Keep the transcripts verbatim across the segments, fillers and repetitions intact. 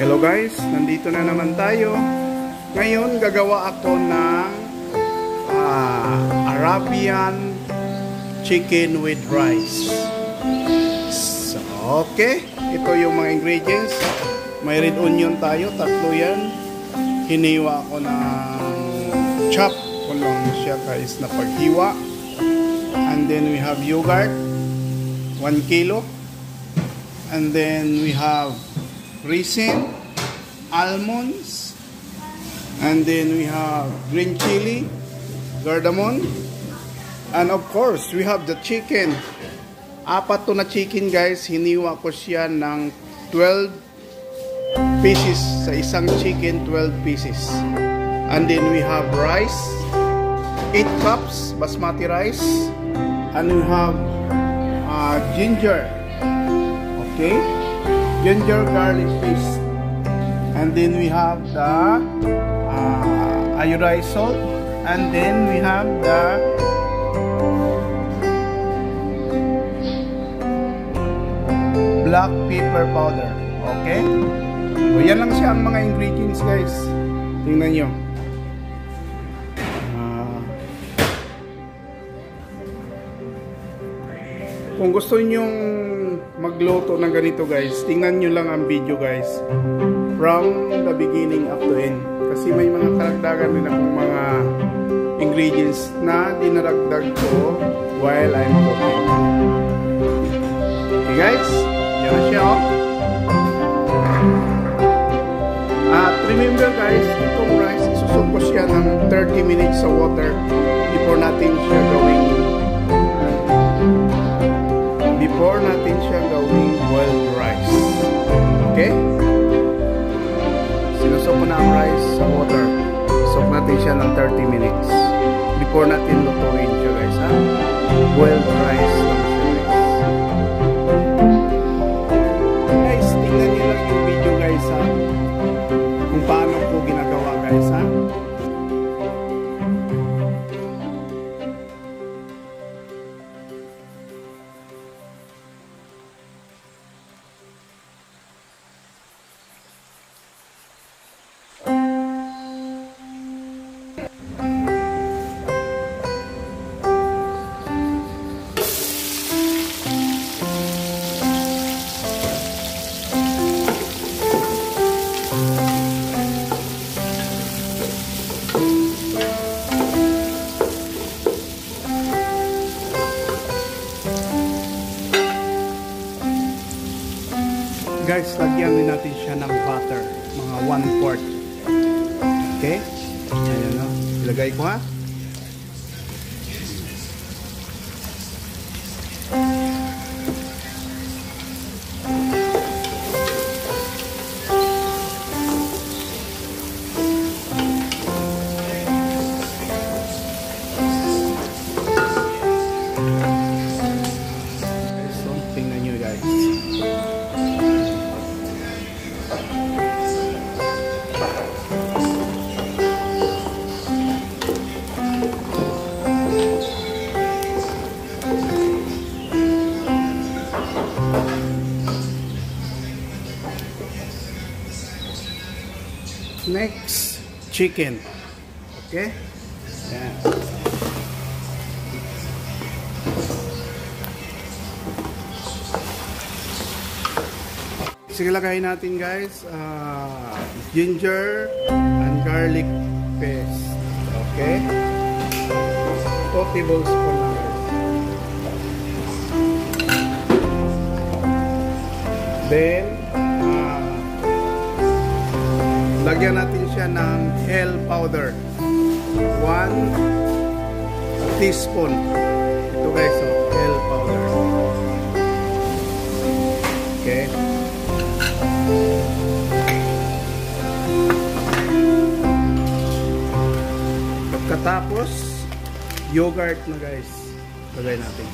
Hello guys, nandito na naman tayo. Ngayon gagawa ako ng uh, Arabian chicken with rice. So, okay, ito yung mga ingredients. May red onion tayo, tatlo yan. Hiniwa ko ng chop ko lang siya guys na paghiwa. And then we have yogurt, one kilo. And then we have raisin, almonds, and then we have green chili, cardamom, and of course we have the chicken. Apat to na chicken guys, hiniwa ko siya ng twelve pieces sa isang chicken, twelve pieces. And then we have rice, eight cups basmati rice, and we have uh, ginger, okay, ginger garlic paste. And then we have the uh, iodized salt, and then we have the black pepper powder. Okay? So yan lang siya ang mga ingredients guys. Tingnan nyo. Uh, kung gusto nyong magluto ng ganito guys, tingnan nyo lang ang video guys from the beginning up to end, kasi may mga karagdagan din akong mga ingredients na dinaragdag ko while I'm cooking. Okay guys, yan na siya oh. At remember guys, itong rice isusok ko siya ng thirty minutes sa water before natin siya gawing before natin siya gawing boiled rice. Okay? Sinusok ko na ang rice sa water. Isok natin siya ng thirty minutes before natin lutuin siya guys ha. Boiled rice lang siya guys. Guys, tingnan nyo lang yung video guys ha, kung paano ko ginagawa guys ha. Guys, lagyan din natin siya ng butter, mga one fourth. Okay? Ayan o. Ilagay ko ha. So, tingnan nyo guys. Next, chicken. Okay? Yan. Sige, lagayin natin guys uh, ginger and garlic paste. Okay? two tablespoons lang guys. Then lagyan natin siya ng hell powder, one teaspoon. Ito guys, so hell powder. Okay. Pagkatapos yogurt na guys, lagay natin.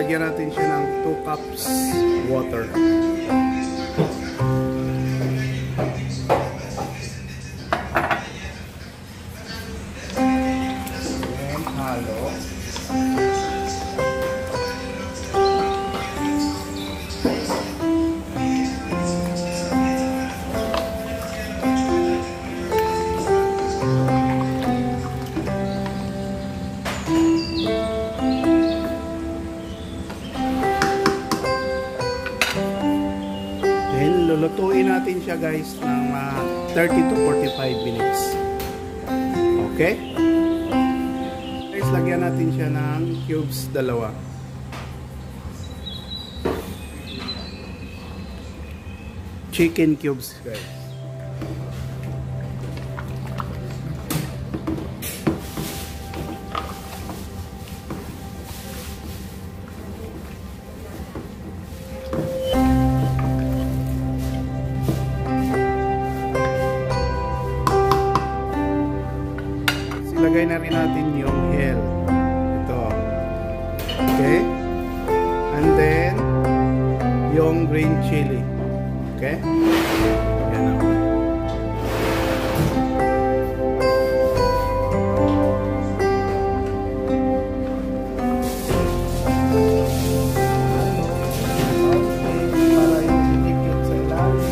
lagyan natin siya ng two cups water. And halo. Lulutuin natin siya guys ng uh, thirty to forty-five minutes. Okay? Guys, lagyan natin siya ng cubes dalawa. Chicken cubes guys. Ilagay na rin natin yung hell. Ito. Okay? And then, yung green chili. Okay? Yan na. Para yung sinikip sa ilalim.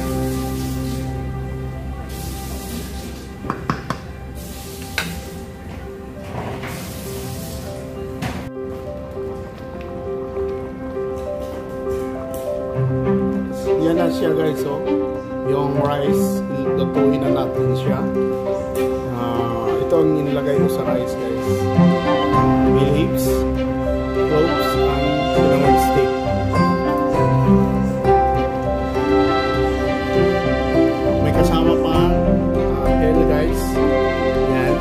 Yan na siya guys, so yung rice, lutuin na natin siya. Uh, ito ang nilagay ko sa rice guys. Bay leaves, cloves, and cinnamon stick. May kasama pa uh, hell guys. Yan.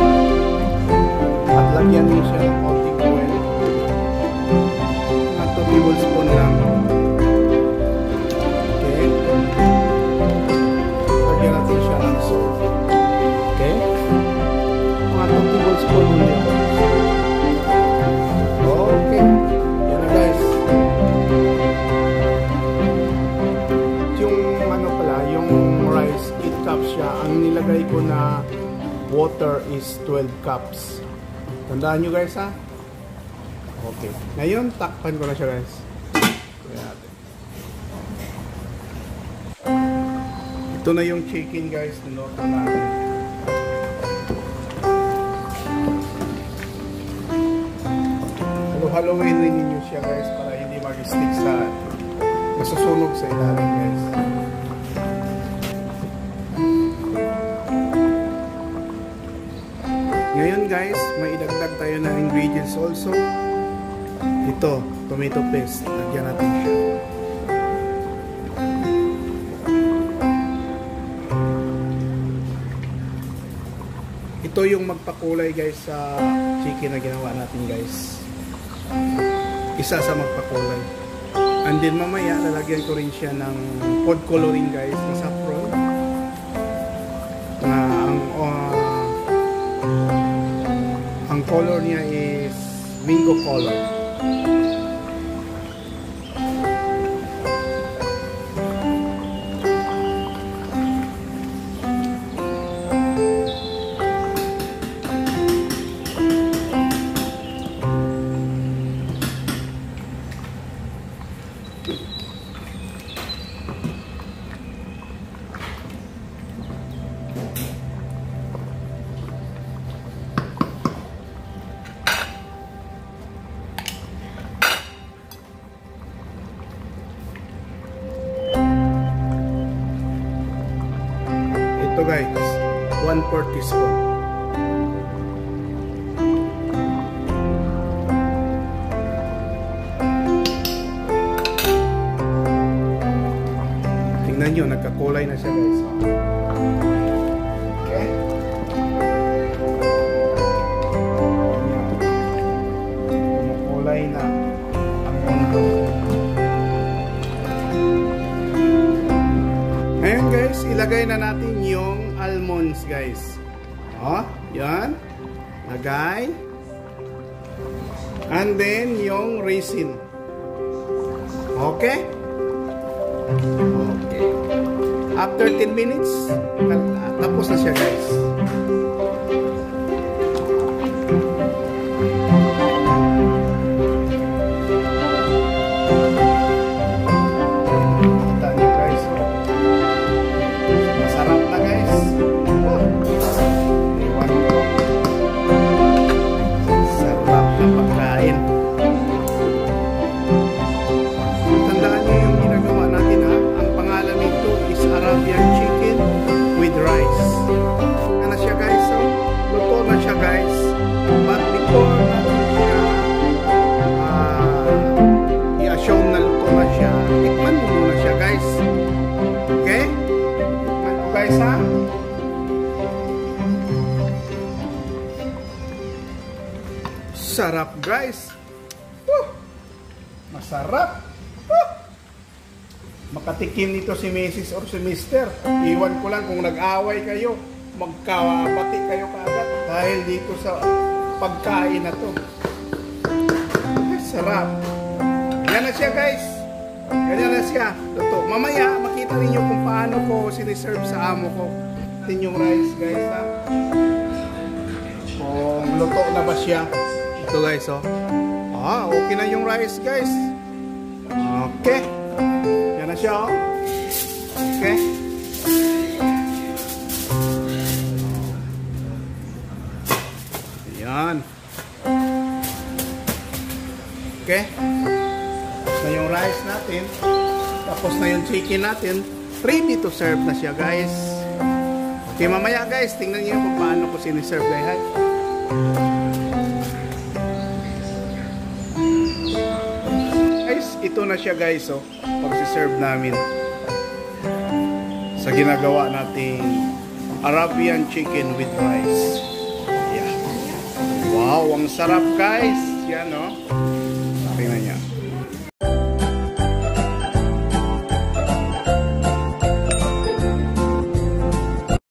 At lagyan din siya ng konting oil. At two tablespoon lang. Lagyan natin siya ng salt. Okay? Mga two tablespoon ulit. Okay. Yan na guys. Yung ano pala, yung rice, eight cups siya. Ang nilagay ko na water is twelve cups. Tandaan nyo guys ha? Okay. Ngayon, takpan ko na siya guys. Ayan. Ito na yung chicken guys, niluto natin. Halo-haloin rin ninyo siya guys para hindi mag-stick sa masusunog sa ilalim guys. Ngayon guys, may idagdag tayo na ingredients also. Ito, tomato paste. Lagyan natin siya. Ito yung magpakulay guys sa chicken na ginawa natin guys. Isa sa magpakulay. And then mamaya lalagyan ko rin siya ng food coloring guys na saffron. Na ang uh, ang color niya is mango color. Ito guys, one fourth teaspoon. Tingnan nyo, nagkakulay na siya guys. Okay. Kumukulay na ang mundo. Ngayon guys, ilagay na natin yung almonds guys. Oh, yan. Lagay. And then yung raisin. Okay? Okay. After ten minutes, tapos na siya guys. Sarap guys. Woo! Masarap. Woo! Makatikim nito si Missus or si Mister Iwan ko lang kung nag-away kayo, magkabati kayo kaagad dahil dito sa pagkain na to. Ay, sarap. Yan na siya guys. Ganyan na siya. Luto. Mamaya makita ninyo kung paano ko siniserve sa amo ko. Ito yung rice guys ha. Kung luto na ba siya. Ito guys, oh. Ah, okay na yung rice, guys. Okay. Yan na siya, oh. Okay. Yan. Okay. Tapos na yung rice natin. Tapos na yung chicken natin. Ready to serve na siya, guys. Okay, mamaya, guys. Tingnan niyo kung paano ko siniserve, guys. Ito na siya guys, oh, pag-serve namin sa ginagawa nating Arabian chicken with rice. Yeah. Wow, ang sarap guys. Yan, oh.